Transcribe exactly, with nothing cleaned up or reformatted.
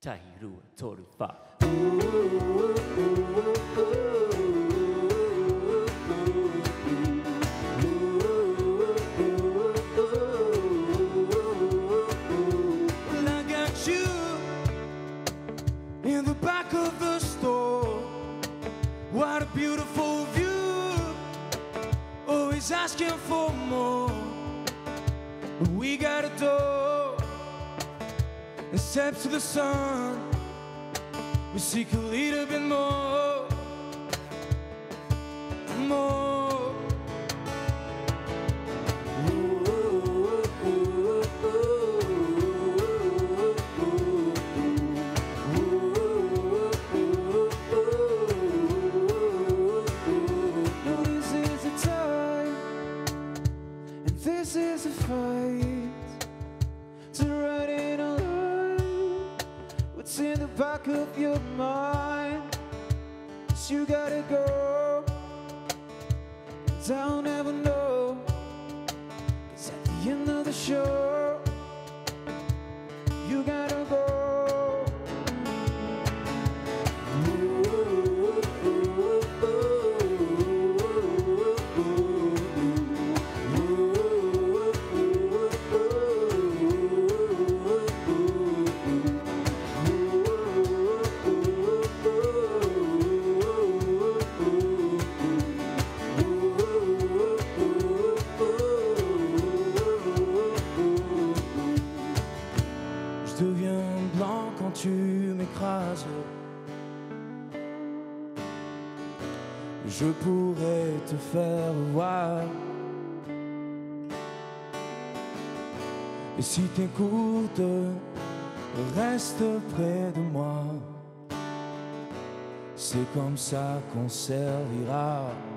Tahiru Torufa. Well, I got you in the back of the store. What a beautiful view. Always asking for more. But we got a door. And step to the sun. We seek a little bit more. More. No, this is a time, and this is a fight to write in a line what's in the back of your mind. 'Cause you gotta go, and I'll never know. 'Cause at the end of the show, you gotta go. Je deviens blanc quand tu m'écrases. Je pourrais te faire voir. Et si t'écoutes, reste près de moi. C'est comme ça qu'on servira.